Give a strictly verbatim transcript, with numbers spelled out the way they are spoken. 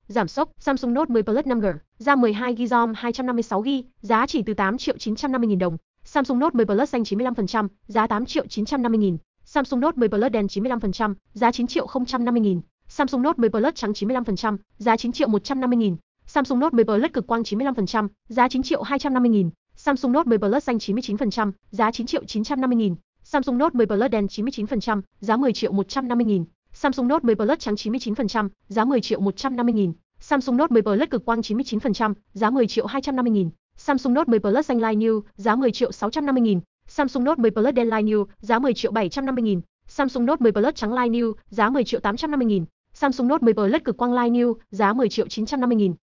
Giảm sốc, Samsung Note mười Plus năm G, RAM mười hai gi-ga-bai ROM hai trăm năm mươi sáu gi-ga-bai, giá chỉ từ tám triệu chín trăm năm mươi nghìn đồng. Samsung Note mười Plus xanh chín mươi lăm phần trăm, giá tám triệu chín trăm năm mươi nghìn. Samsung Note mười Plus đen chín mươi lăm phần trăm, giá chín triệu không trăm năm mươi nghìn. Samsung Note mười Plus trắng chín mươi lăm phần trăm, giá chín triệu một trăm năm mươi nghìn. Samsung Note mười Plus cực quang chín mươi lăm phần trăm, giá chín triệu hai trăm năm mươi nghìn. Samsung Note mười Plus xanh chín mươi chín phần trăm, giá chín triệu chín trăm năm mươi nghìn. Samsung Note mười Plus đen chín mươi chín phần trăm, giá mười triệu một trăm năm mươi nghìn. Samsung Note mười Plus trắng chín mươi chín phần trăm, giá mười triệu một trăm năm mươi nghìn. Samsung Note mười Plus cực quang chín mươi chín phần trăm, giá mười triệu hai trăm năm mươi nghìn. Samsung Note mười Plus xanh Light New, giá mười triệu sáu trăm năm mươi nghìn. Samsung Note mười Plus đen Light New, giá mười triệu bảy trăm năm mươi nghìn. Samsung Note mười Plus trắng Light New, giá mười triệu tám trăm năm mươi nghìn. Samsung Note mười Plus cực quang Light New, giá mười triệu chín trăm năm mươi nghìn.